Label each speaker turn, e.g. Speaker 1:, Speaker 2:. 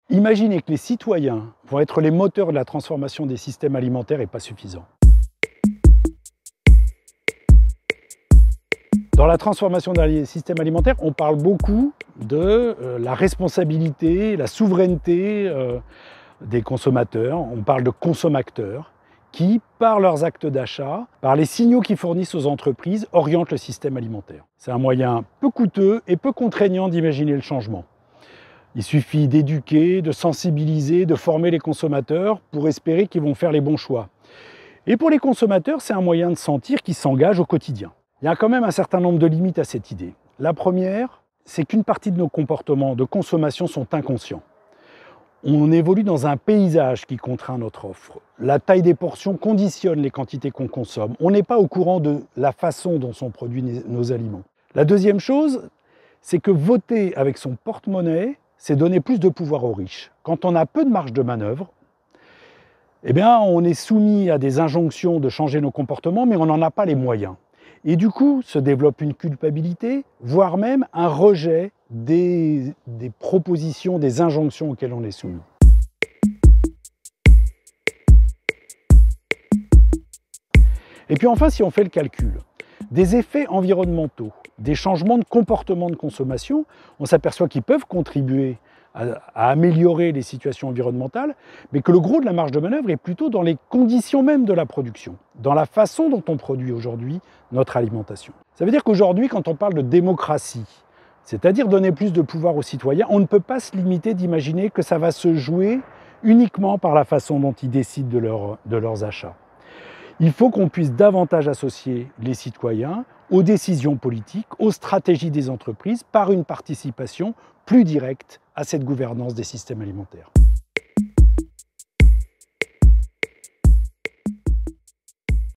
Speaker 1: Imaginer que les citoyens vont être les moteurs de la transformation des systèmes alimentaires n'est pas suffisant. Dans la transformation des systèmes alimentaires, on parle beaucoup de la responsabilité, la souveraineté des consommateurs. On parle de consommateurs qui, par leurs actes d'achat, par les signaux qu'ils fournissent aux entreprises, orientent le système alimentaire. C'est un moyen peu coûteux et peu contraignant d'imaginer le changement. Il suffit d'éduquer, de sensibiliser, de former les consommateurs pour espérer qu'ils vont faire les bons choix. Et pour les consommateurs, c'est un moyen de sentir qu'ils s'engagent au quotidien. Il y a quand même un certain nombre de limites à cette idée. La première, c'est qu'une partie de nos comportements de consommation sont inconscients. On évolue dans un paysage qui contraint notre offre. La taille des portions conditionne les quantités qu'on consomme. On n'est pas au courant de la façon dont sont produits nos aliments. La deuxième chose, c'est que voter avec son porte-monnaie, c'est donner plus de pouvoir aux riches. Quand on a peu de marge de manœuvre, on est soumis à des injonctions de changer nos comportements, mais on n'en a pas les moyens. Et du coup, se développe une culpabilité, voire même un rejet des propositions, des injonctions auxquelles on est soumis. Et puis enfin, si on fait le calcul, des effets environnementaux, des changements de comportement de consommation, on s'aperçoit qu'ils peuvent contribuer à améliorer les situations environnementales, mais que le gros de la marge de manœuvre est plutôt dans les conditions même de la production, dans la façon dont on produit aujourd'hui notre alimentation. Ça veut dire qu'aujourd'hui, quand on parle de démocratie, c'est-à-dire donner plus de pouvoir aux citoyens, on ne peut pas se limiter d'imaginer que ça va se jouer uniquement par la façon dont ils décident de leurs achats. Il faut qu'on puisse davantage associer les citoyens aux décisions politiques, aux stratégies des entreprises, par une participation plus directe à cette gouvernance des systèmes alimentaires.